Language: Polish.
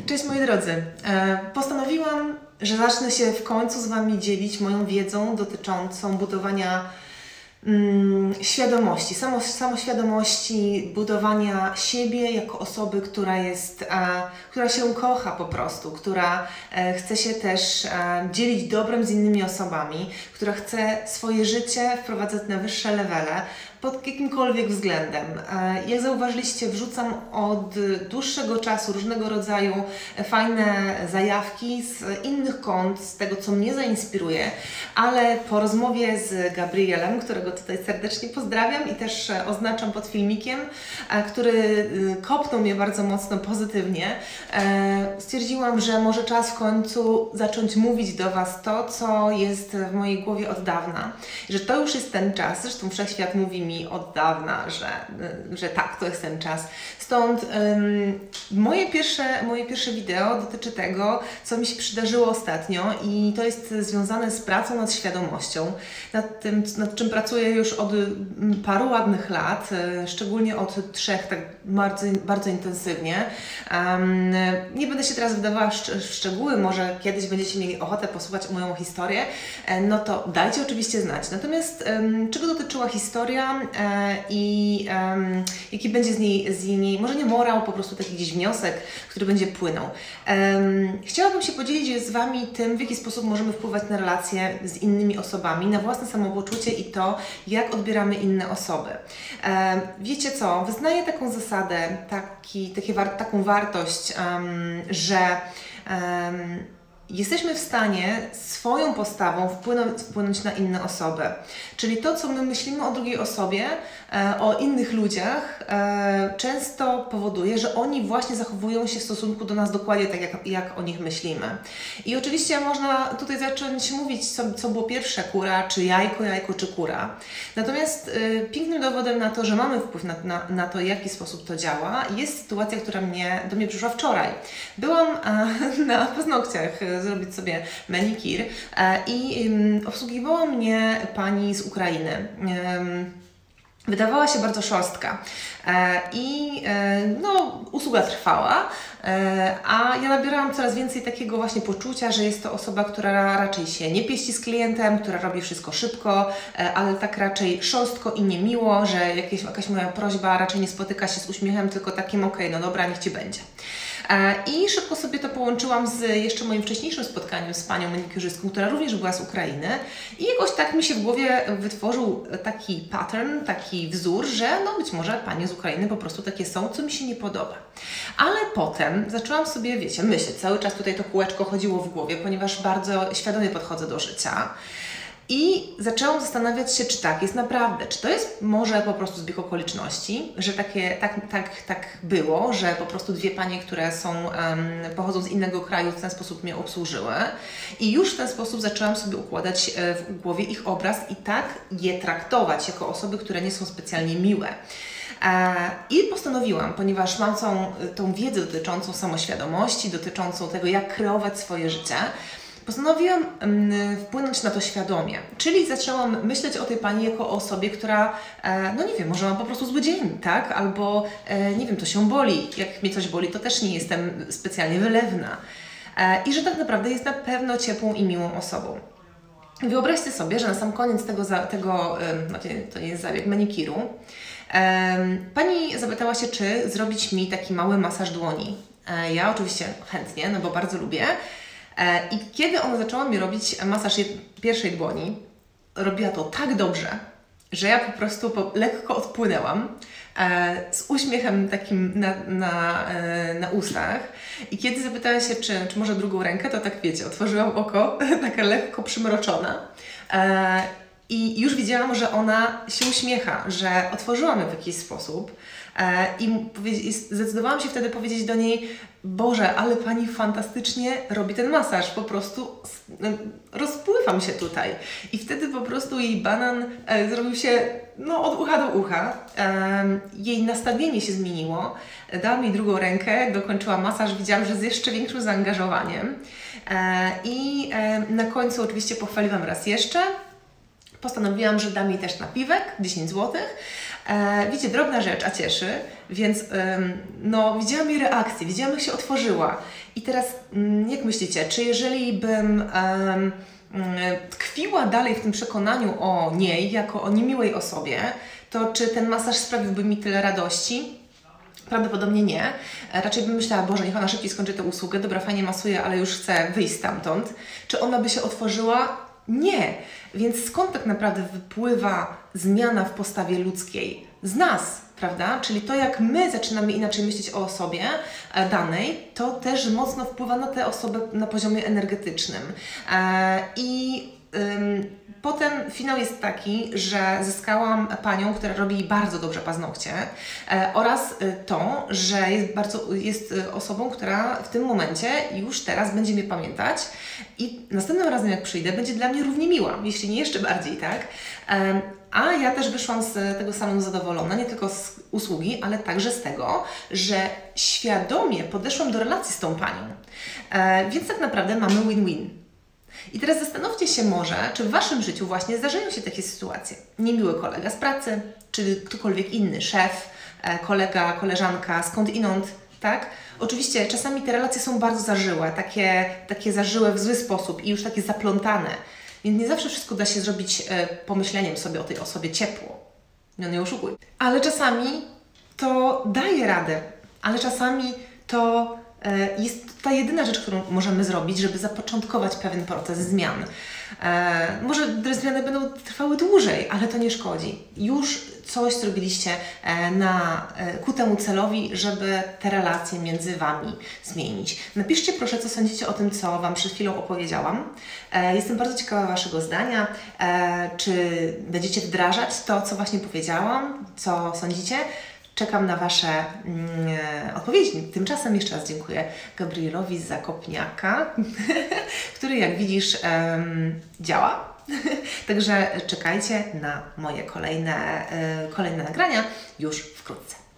Cześć moi drodzy, postanowiłam, że zacznę się w końcu z Wami dzielić moją wiedzą dotyczącą budowania świadomości, samoświadomości, budowania siebie jako osoby, która się kocha po prostu, która chce się też dzielić dobrem z innymi osobami, która chce swoje życie wprowadzać na wyższe levele pod jakimkolwiek względem. Jak zauważyliście, wrzucam od dłuższego czasu różnego rodzaju fajne zajawki z innych kont, z tego, co mnie zainspiruje, ale po rozmowie z Gabrielem, którego tutaj serdecznie pozdrawiam i też oznaczam pod filmikiem, który kopnął mnie bardzo mocno pozytywnie, stwierdziłam, że może czas w końcu zacząć mówić do Was to, co jest w mojej głowie od dawna, że to już jest ten czas. Zresztą Wszechświat mówi mi od dawna, że tak, to jest ten czas. Stąd moje pierwsze wideo dotyczy tego, co mi się przydarzyło ostatnio i to jest związane z pracą nad świadomością, nad czym pracuję już od paru ładnych lat, szczególnie od 3, tak bardzo intensywnie. Nie będę się teraz wdawała w szczegóły, może kiedyś będziecie mieli ochotę posłuchać moją historię, no to dajcie oczywiście znać. Natomiast czego dotyczyła historia i jaki będzie z niej, może nie morał, po prostu taki gdzieś wniosek, który będzie płynął. Chciałabym się podzielić z Wami tym, w jaki sposób możemy wpływać na relacje z innymi osobami, na własne samopoczucie i to, jak odbieramy inne osoby. Wiecie co, wyznaję taką zasadę, taką wartość, że jesteśmy w stanie swoją postawą wpłynąć na inne osoby. Czyli to, co my myślimy o drugiej osobie, o innych ludziach, często powoduje, że oni właśnie zachowują się w stosunku do nas dokładnie tak, jak o nich myślimy. I oczywiście można tutaj zacząć mówić, co było pierwsze, kura, czy jajko, czy kura. Natomiast pięknym dowodem na to, że mamy wpływ na to, w jaki sposób to działa, jest sytuacja, która do mnie przyszła wczoraj. Byłam na paznokciach zrobić sobie manikir i obsługiwała mnie pani z Ukrainy. Wydawała się bardzo szorstka i usługa trwała, a ja nabierałam coraz więcej takiego właśnie poczucia, że jest to osoba, która raczej się nie pieści z klientem, która robi wszystko szybko, ale tak raczej szorstko i niemiło, że jakaś moja prośba raczej nie spotyka się z uśmiechem, tylko takim okej, no dobra, niech Ci będzie. I szybko sobie to połączyłam z jeszcze moim wcześniejszym spotkaniem z panią manikurzystką, która również była z Ukrainy i jakoś tak mi się w głowie wytworzył taki pattern, taki wzór, że no być może panie z Ukrainy po prostu takie są, co mi się nie podoba. Ale potem zaczęłam sobie, wiecie, myśleć, cały czas tutaj to kółeczko chodziło w głowie, ponieważ bardzo świadomie podchodzę do życia. I zaczęłam zastanawiać się, czy tak jest naprawdę, czy to jest może po prostu zbieg okoliczności, że tak było, że po prostu dwie panie, które pochodzą z innego kraju, w ten sposób mnie obsłużyły i już w ten sposób zaczęłam sobie układać w głowie ich obraz i tak je traktować jako osoby, które nie są specjalnie miłe. I postanowiłam, ponieważ mam tą wiedzę dotyczącą samoświadomości, dotyczącą tego, jak kreować swoje życie, postanowiłam wpłynąć na to świadomie, czyli zaczęłam myśleć o tej pani jako o osobie, która, no nie wiem, może ma po prostu zły dzień, tak? Albo, nie wiem, to się boli. Jak mnie coś boli, to też nie jestem specjalnie wylewna. I że tak naprawdę jest na pewno ciepłą i miłą osobą. Wyobraźcie sobie, że na sam koniec to nie jest zabieg manikiru, pani zapytała się, czy zrobić mi taki mały masaż dłoni. Ja oczywiście chętnie, no bo bardzo lubię. I kiedy ona zaczęła mi robić masaż pierwszej dłoni, robiła to tak dobrze, że ja po prostu lekko odpłynęłam z uśmiechem takim na ustach. I kiedy zapytała się, czy może drugą rękę, to tak wiecie, otworzyłam oko, taka lekko przymroczona. I już widziałam, że ona się uśmiecha, że otworzyłam ją w jakiś sposób. I zdecydowałam się wtedy powiedzieć do niej: Boże, ale Pani fantastycznie robi ten masaż, po prostu rozpływam się tutaj. I wtedy po prostu jej banan zrobił się od ucha do ucha. Jej nastawienie się zmieniło. Dała mi drugą rękę, dokończyła masaż, widziałam, że z jeszcze większym zaangażowaniem. I na końcu oczywiście pochwaliłam raz jeszcze. Postanowiłam, że dam jej też napiwek, 10 zł, Wiecie, drobna rzecz, a cieszy, więc no, widziałam jej reakcję, widziałam, jak się otworzyła. I teraz, jak myślicie, czy jeżeli bym tkwiła dalej w tym przekonaniu o niej, jako o niemiłej osobie, to czy ten masaż sprawiłby mi tyle radości? Prawdopodobnie nie. Raczej bym myślała, Boże, niech ona szybciej skończy tę usługę, dobra, fajnie masuje, ale już chcę wyjść stamtąd. Czy ona by się otworzyła? Nie. Więc skąd tak naprawdę wypływa zmiana w postawie ludzkiej? Z nas, prawda? Czyli to, jak my zaczynamy inaczej myśleć o osobie danej, to też mocno wpływa na tę osobę na poziomie energetycznym. Potem finał jest taki, że zyskałam panią, która robi bardzo dobrze paznokcie oraz to, że jest osobą, która w tym momencie już teraz będzie mnie pamiętać i następnym razem jak przyjdę, będzie dla mnie równie miła, jeśli nie jeszcze bardziej, tak? A ja też wyszłam z tego salonu zadowolona, nie tylko z usługi, ale także z tego, że świadomie podeszłam do relacji z tą panią. Więc tak naprawdę mamy win-win. I teraz zastanówcie się może, czy w Waszym życiu właśnie zdarzają się takie sytuacje. Niemiły kolega z pracy, czy ktokolwiek inny, szef, kolega, koleżanka, skądinąd, tak? Oczywiście czasami te relacje są bardzo zażyłe, takie zażyłe w zły sposób i już takie zaplątane. Więc nie zawsze wszystko da się zrobić pomyśleniem sobie o tej osobie ciepło. No nie oszukuj. Ale czasami to daje radę, ale czasami to jest ta jedyna rzecz, którą możemy zrobić, żeby zapoczątkować pewien proces zmian. Może te zmiany będą trwały dłużej, ale to nie szkodzi. Już coś zrobiliście ku temu celowi, żeby te relacje między Wami zmienić. Napiszcie proszę, co sądzicie o tym, co Wam przed chwilą opowiedziałam. Jestem bardzo ciekawa Waszego zdania. Czy będziecie wdrażać to, co właśnie powiedziałam? Co sądzicie? Czekam na Wasze odpowiedzi. Tymczasem jeszcze raz dziękuję Gabrielowi z Zakopniaka, który jak widzisz działa. Także czekajcie na moje kolejne nagrania już wkrótce.